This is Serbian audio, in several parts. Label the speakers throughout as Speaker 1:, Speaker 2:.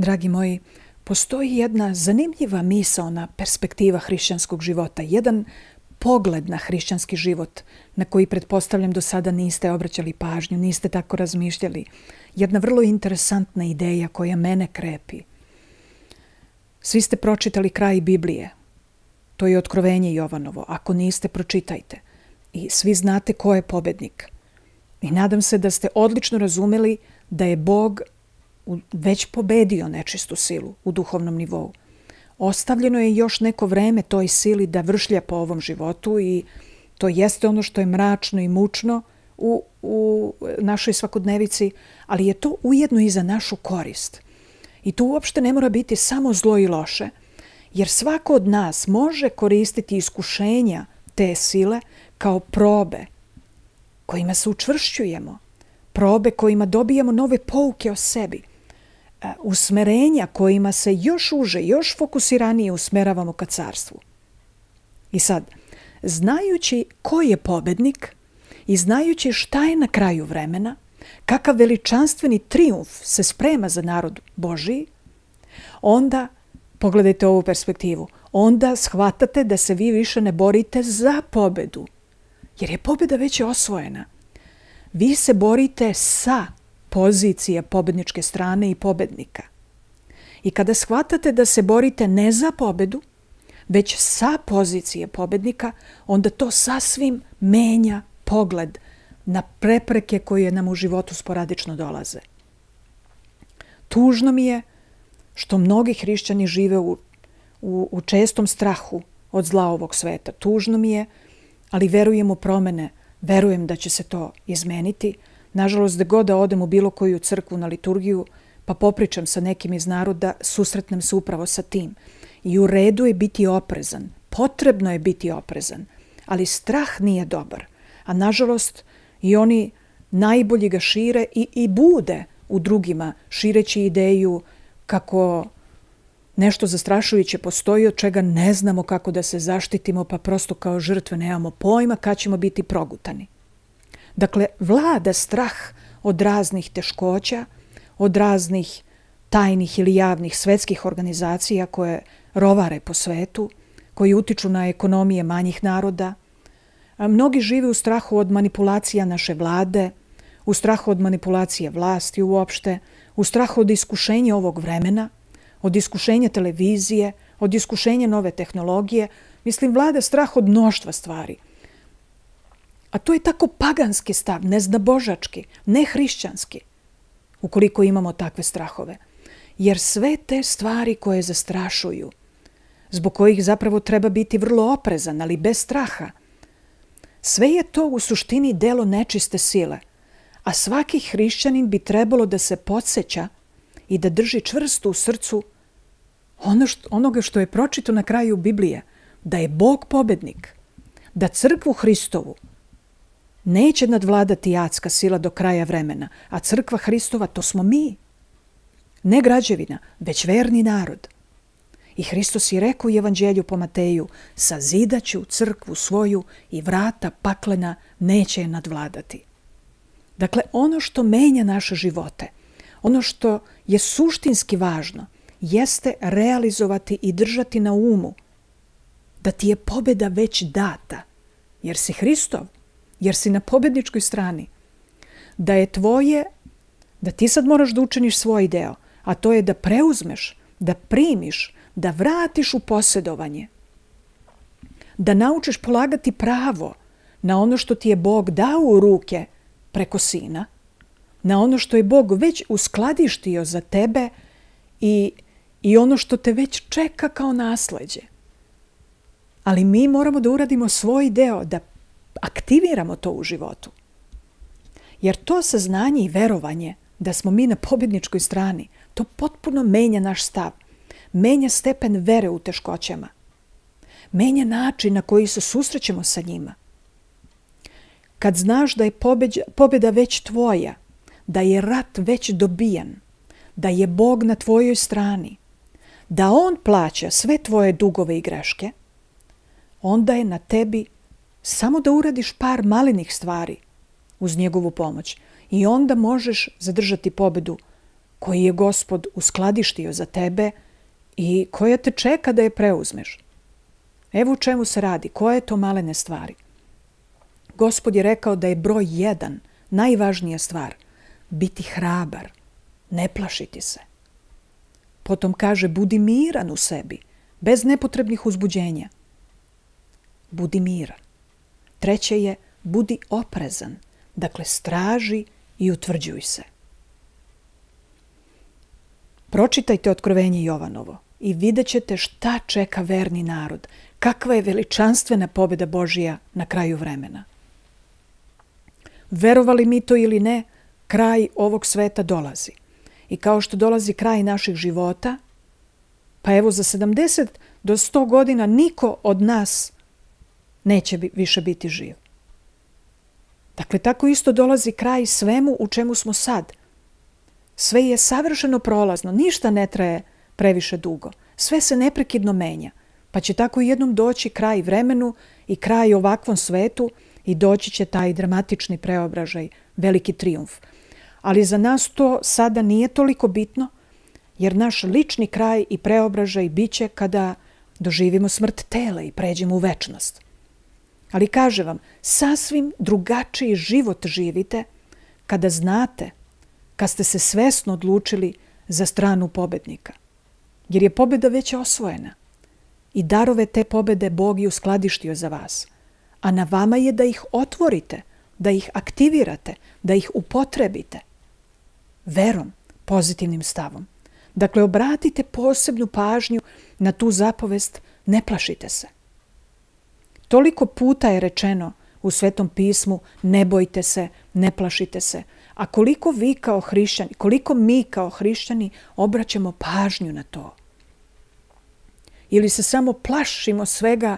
Speaker 1: Dragi moji, postoji jedna zanimljiva misaona perspektiva hrišćanskog života, jedan pogled na hrišćanski život na koji pretpostavljam do sada niste obraćali pažnju, niste tako razmišljali. Jedna vrlo interesantna ideja koja mene krepi. Svi ste pročitali kraj Biblije. To je Otkrovenje Jovanovo. Ako niste, pročitajte. I svi znate ko je pobednik. I nadam se da ste odlično razumeli da je Bog već pobedio nečistu silu u duhovnom nivou. Ostavljeno je još neko vreme toj sili da vršlja po ovom životu i to jeste ono što je mračno i mučno u našoj svakodnevici, ali je to ujedno i za našu korist. I to uopšte ne mora biti samo zlo i loše, jer svako od nas može koristiti iskušenja te sile kao probe kojima se učvršćujemo, probe kojima dobijamo nove pouke o sebi, usmerenja kojima se još uže, još fokusiranije usmeravamo ka carstvu. I sad, znajući ko je pobednik i znajući šta je na kraju vremena, kakav veličanstveni trijumf se sprema za narod Božiji, onda, pogledajte ovu perspektivu, onda shvatate da se vi više ne borite za pobedu, jer je pobeda već osvojena. Vi se borite sa pozicije pobedničke strane i pobednika. I kada shvatate da se borite ne za pobedu, već sa pozicije pobednika, onda to sasvim menja pogled na prepreke koje nam u životu sporadično dolaze. Tužno mi je što mnogi hrišćani žive u čestom strahu od zla ovog sveta. Tužno mi je, ali verujem u promene, verujem da će se to izmeniti. Nažalost, da god da odem u bilo koju crkvu na liturgiju, pa popričam sa nekim iz naroda, susretnem se upravo sa tim. I u redu je biti oprezan, potrebno je biti oprezan, ali strah nije dobar. A nažalost, i oni najbolji ga šire i bude u drugima, šireći ideju kako nešto zastrašujuće postoji od čega ne znamo kako da se zaštitimo, pa prosto kao žrtve nemamo pojma kad ćemo biti progutani. Dakle, vlada strah od raznih teškoća, od raznih tajnih ili javnih svetskih organizacija koje rovare po svetu, koji utiču na ekonomije manjih naroda. Mnogi žive u strahu od manipulacija naše vlade, u strahu od manipulacije vlasti uopšte, u strahu od iskušenja ovog vremena, od iskušenja televizije, od iskušenja nove tehnologije. Mislim, vlada strah od mnoštva stvari. A to je tako paganski stav, neznabožački, nehrišćanski, ukoliko imamo takve strahove. Jer sve te stvari koje zastrašuju, zbog kojih zapravo treba biti vrlo oprezan, ali bez straha, sve je to u suštini delo nečiste sile, a svaki hrišćanin bi trebalo da se podsjeća i da drži čvrsto u srcu onoga što je pročito na kraju Biblije, da je Bog pobednik, da crkvu Hristovu neće nadvladati adska sila do kraja vremena, a crkva Hristova to smo mi. Ne građevina, već verni narod. I Hristos je rekao u Evanđelju po Mateju, sazidaću crkvu svoju i vrata paklena neće je nadvladati. Dakle, ono što menja naše živote, ono što je suštinski važno, jeste realizovati i držati na umu da ti je pobjeda već data, jer si Hristov, jer si na pobjedničkoj strani, da je tvoje, da ti sad moraš da učiniš svoj deo, a to je da preuzmeš, da primiš, da vratiš u posjedovanje, da naučiš polagati pravo na ono što ti je Bog dao u ruke preko Sina, na ono što je Bog već uskladištio za tebe i ono što te već čeka kao nasleđe. Ali mi moramo da uradimo svoj deo, da aktiviramo to u životu. Jer to saznanje i verovanje da smo mi na pobjedničkoj strani, to potpuno menja naš stav, menja stepen vere u teškoćama, menja način na koji se susrećemo sa njima. Kad znaš da je pobjeda već tvoja, da je rat već dobijan, da je Bog na tvojoj strani, da On plaća sve tvoje dugove i greške, onda je na tebi samo da uradiš par malenih stvari uz njegovu pomoć i onda možeš zadržati pobedu koji je Gospod uskladištio za tebe i koja te čeka da je preuzmeš. Evo u čemu se radi, koje je to malene stvari. Gospod je rekao da je broj 1, najvažnija stvar, biti hrabar, ne plašiti se. Potom kaže, budi miran u sebi, bez nepotrebnih uzbuđenja. Budi miran. Treće je, budi oprezan, dakle straži i utvrđuj se. Pročitajte Otkrovenje Jovanovo i vidjet ćete šta čeka verni narod, kakva je veličanstvena pobjeda Božija na kraju vremena. Verovali mi to ili ne, kraj ovog sveta dolazi. I kao što dolazi kraj naših života, pa evo za 70 do 100 godina niko od nas neće više biti živ. Dakle, tako isto dolazi kraj svemu u čemu smo sad. Sve je savršeno prolazno, ništa ne traje previše dugo. Sve se neprekidno menja, pa će tako jednom doći kraj vremenu i kraj ovakvom svetu i doći će taj dramatični preobražaj, veliki trijumf. Ali za nas to sada nije toliko bitno, jer naš lični kraj i preobražaj biće kada doživimo smrt tela i pređemo u večnost. Ali kaže vam, sasvim drugačiji život živite kada znate, kad ste se svesno odlučili za stranu pobednika. Jer je pobjeda već osvojena i darove te pobjede Bog je uskladištio za vas. A na vama je da ih otvorite, da ih aktivirate, da ih upotrebite. Verom, pozitivnim stavom. Dakle, obratite posebnu pažnju na tu zapovest, ne plašite se. Toliko puta je rečeno u Svetom pismu, ne bojte se, ne plašite se. A koliko vi kao hrišćani, koliko mi kao hrišćani obraćamo pažnju na to? Ili se samo plašimo svega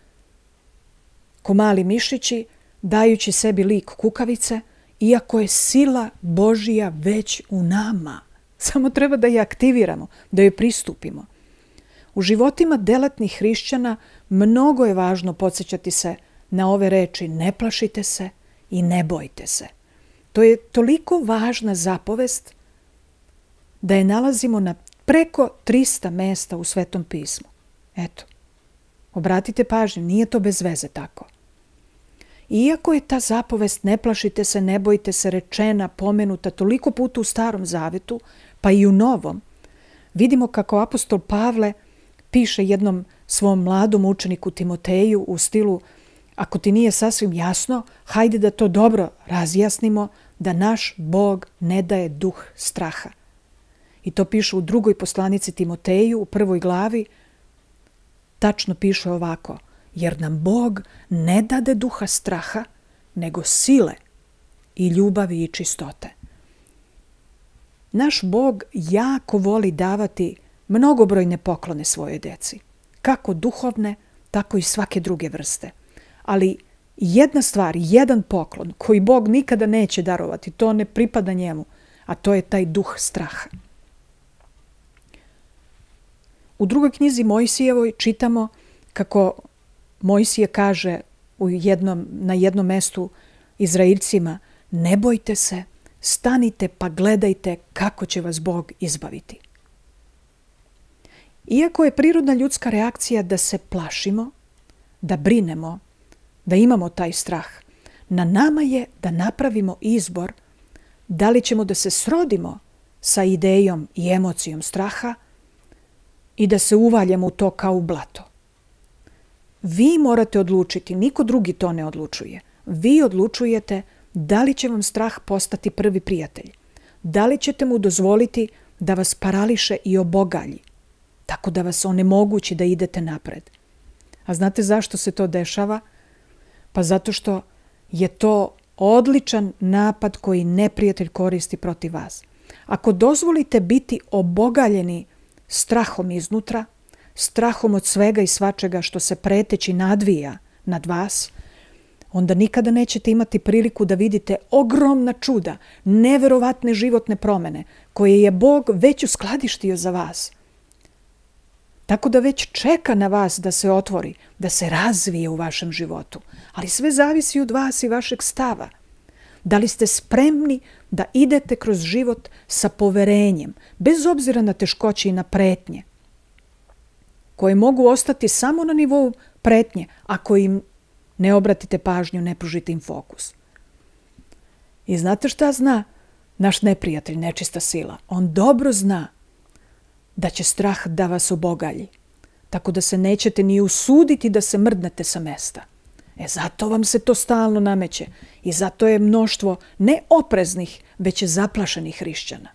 Speaker 1: ko mali mišići, dajući sebi lik kukavice, iako je sila Božija već u nama. Samo treba da je aktiviramo, da joj pristupimo. U životima delatnih hrišćana mnogo je važno podsjećati se na ove reči ne plašite se i ne bojte se. To je toliko važna zapovest da je nalazimo na preko 300 mesta u Svetom pismu. Eto, obratite pažnju, nije to bez veze tako. Iako je ta zapovest ne plašite se, ne bojte se rečena, pomenuta toliko puta u Starom Zavetu, pa i u Novom, vidimo kako apostol Pavle piše jednom svom mladom učeniku Timoteju u stilu ako ti nije sasvim jasno, hajde da to dobro razjasnimo, da naš Bog ne daje duh straha. I to piše u 2. poslanici Timoteju, u 1. glavi, tačno piše ovako, jer nam Bog ne dade duha straha, nego sile i ljubavi i čistote. Naš Bog jako voli davati mnogobrojne poklone svojoj deci, kako duhovne, tako i svake druge vrste. Ali jedna stvar, jedan poklon koji Bog nikada neće darovati, to ne pripada njemu, a to je taj duh straha. U 2. knjizi Mojsijevoj čitamo kako Mojsije kaže na jednom mestu Izraelcima, ne bojte se, stanite pa gledajte kako će vas Bog izbaviti. Iako je prirodna ljudska reakcija da se plašimo, da brinemo, da imamo taj strah, na nama je da napravimo izbor da li ćemo da se srodimo sa idejom i emocijom straha i da se uvaljamo u to kao u blato. Vi morate odlučiti, niko drugi to ne odlučuje. Vi odlučujete da li će vam strah postati prvi prijatelj. Da li ćete mu dozvoliti da vas parališe i obogalji, tako da vas onemogući da idete napred. A znate zašto se to dešava? Pa zato što je to odličan napad koji neprijatelj koristi protiv vas. Ako dozvolite biti obogaljeni strahom iznutra, strahom od svega i svačega što se preteći nadvija nad vas, onda nikada nećete imati priliku da vidite ogromna čuda, neverovatne životne promene koje je Bog već uskladištio za vas. Tako da već čeka na vas da se otvori, da se razvije u vašem životu. Ali sve zavisi od vas i vašeg stava. Da li ste spremni da idete kroz život sa poverenjem, bez obzira na teškoće i na pretnje, koje mogu ostati samo na nivou pretnje ako im ne obratite pažnju, ne pružite im fokus. I znate šta zna naš neprijatelj, nečista sila? On dobro zna da će strah da vas obogalji, tako da se nećete ni usuditi da se mrdnete sa mesta. Zato vam se to stalno nameće i zato je mnoštvo ne opreznih, već je zaplašenih hrišćana.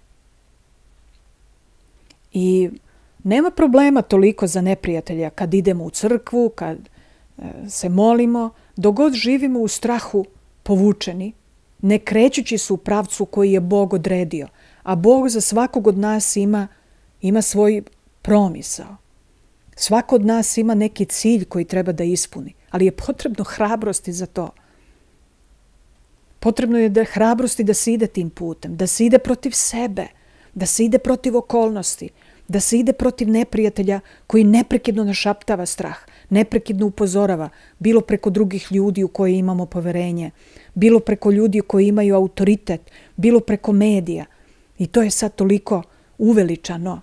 Speaker 1: I nema problema toliko za neprijatelja kad idemo u crkvu, kad se molimo, dok god živimo u strahu povučeni, ne krećući se u pravcu koji je Bog odredio, a Bog za svakog od nas ima svoj promisao. Svako od nas ima neki cilj koji treba da ispuni, ali je potrebno hrabrosti za to. Potrebno je hrabrosti da se ide tim putem, da se ide protiv sebe, da se ide protiv okolnosti, da se ide protiv neprijatelja koji neprekidno našaptava strah, neprekidno upozorava, bilo preko drugih ljudi u koje imamo poverenje, bilo preko ljudi koji imaju autoritet, bilo preko medija. I to je sad toliko uveličano.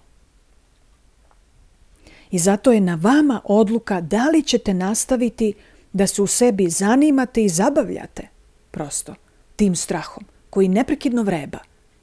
Speaker 1: I zato je na vama odluka da li ćete nastaviti da se u sebi zanimate i zabavljate prosto tim strahom koji neprekidno vreba.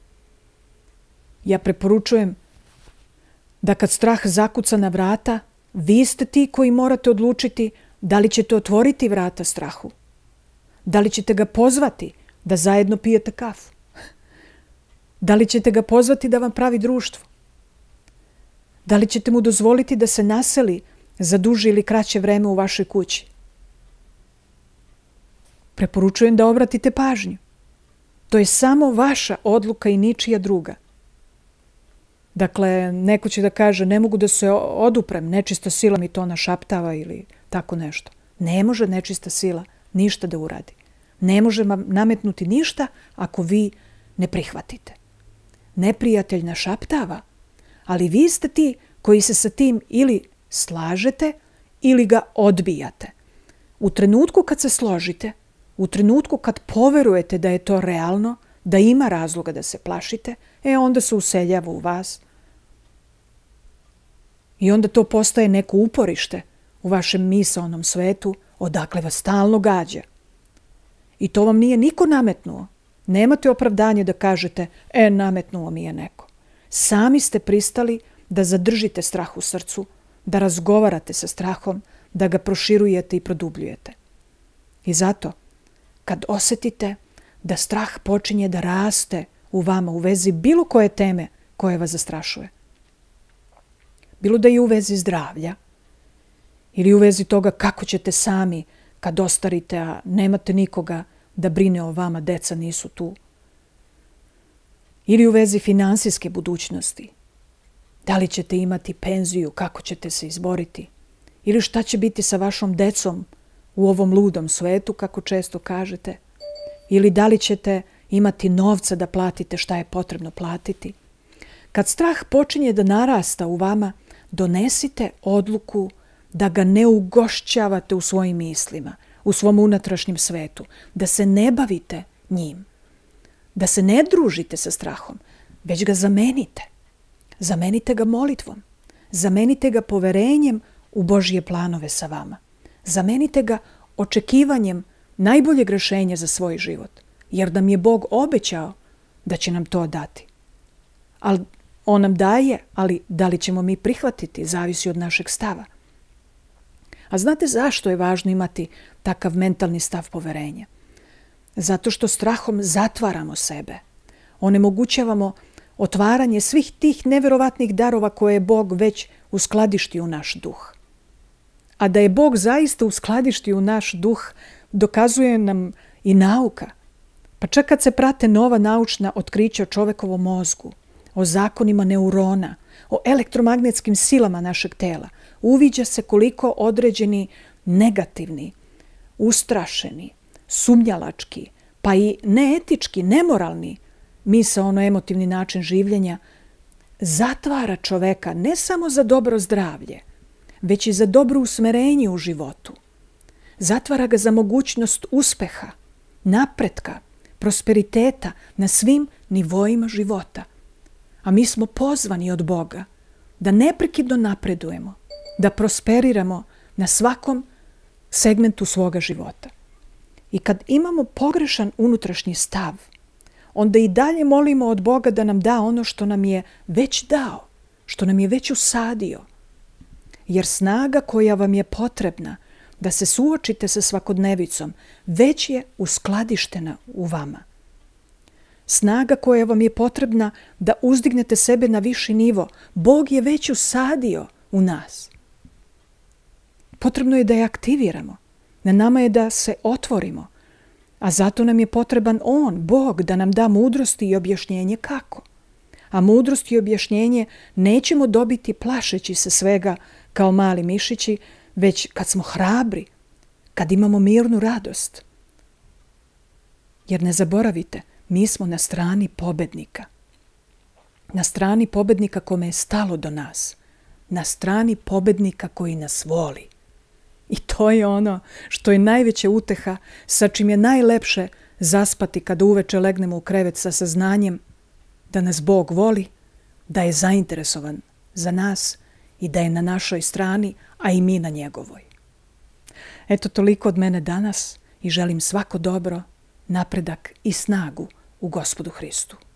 Speaker 1: Ja preporučujem da kad strah zakuca na vrata, vi ste ti koji morate odlučiti da li ćete otvoriti vrata strahu. Da li ćete ga pozvati da zajedno pijete kafu? Da li ćete ga pozvati da vam pravi društvo? Da li ćete mu dozvoliti da se naseli za duže ili kraće vreme u vašoj kući? Preporučujem da obratite pažnju. To je samo vaša odluka i ničija druga. Dakle, neko će da kaže, ne mogu da se oduprem, nečista sila mi to našaptava ili tako nešto. Ne može nečista sila ništa da uradi. Ne može vam nametnuti ništa ako vi ne prihvatite. Neprijatelj našaptava, ali vi ste ti koji se sa tim ili slažete ili ga odbijate. U trenutku kad se složite, u trenutku kad poverujete da je to realno, da ima razloga da se plašite, onda se useljava u vas. I onda to postaje neko uporište u vašem misaonom svetu odakle vas stalno gađa. I to vam nije niko nametnuo. Nemate opravdanje da kažete, nametnuo mi je neko. Sami ste pristali da zadržite strah u srcu, da razgovarate sa strahom, da ga proširujete i produbljujete. I zato, kad osetite da strah počinje da raste u vama u vezi bilo koje teme koje vas zastrašuje, bilo da je u vezi zdravlja ili u vezi toga kako ćete sami kad ostarite, a nemate nikoga da brine o vama, deca nisu tu, ili u vezi finansijske budućnosti, da li ćete imati penziju, kako ćete se izboriti, ili šta će biti sa vašom decom u ovom ludom svetu, kako često kažete, ili da li ćete imati novca da platite šta je potrebno platiti. Kad strah počinje da narasta u vama, donesite odluku da ga ne ugošćavate u svojim mislima, u svom unutrašnjem svetu, da se ne bavite njim, da se ne družite sa strahom, već ga zamenite. Zamenite ga molitvom, zamenite ga poverenjem u Božje planove sa vama. Zamenite ga očekivanjem najboljeg rešenja za svoj život, jer nam je Bog obećao da će nam to dati. Ali on nam daje, ali da li ćemo mi prihvatiti, zavisi od našeg stava. A znate zašto je važno imati takav mentalni stav poverenja? Zato što strahom zatvaramo sebe, onemogućavamo otvaranje svih tih neverovatnih darova koje je Bog već uskladištio u naš duh. A da je Bog zaista uskladištio u naš duh, dokazuje nam i nauka. Pa čak kad se prate nova naučna otkrića o čovekovom mozgu, o zakonima neurona, o elektromagnetskim silama našeg tela, uviđa se koliko određeni negativni, ustrašeni, sumnjalački, pa i neetički, nemoralni misaono-emotivni način življenja zatvara čoveka ne samo za dobro zdravlje, već i za dobro usmerenje u životu. Zatvara ga za mogućnost uspeha, napretka, prosperiteta na svim nivoima života. A mi smo pozvani od Boga da neprekidno napredujemo, da prosperiramo na svakom segmentu svoga života. I kad imamo pogrešan unutrašnji stav, onda i dalje molimo od Boga da nam da ono što nam je već dao, što nam je već usadio. Jer snaga koja vam je potrebna da se suočite sa svakodnevicom već je uskladištena u vama. Snaga koja vam je potrebna da uzdignete sebe na viši nivo, Bog je već usadio u nas. Potrebno je da je aktiviramo. Na nama je da se otvorimo. A zato nam je potreban On, Bog, da nam da mudrosti i objašnjenje kako. A mudrost i objašnjenje nećemo dobiti plašeći se svega kao mali mišići, već kad smo hrabri, kad imamo mirnu radost. Jer ne zaboravite, mi smo na strani pobednika. Na strani pobednika kome je stalo do nas. Na strani pobednika koji nas voli. I to je ono što je najveća uteha, sa čim je najlepše zaspati kada uveče legnemo u krevet sa saznanjem da nas Bog voli, da je zainteresovan za nas i da je na našoj strani, a i mi na njegovoj. Eto, toliko od mene danas i želim svako dobro, napredak i snagu u Gospodu Hristu.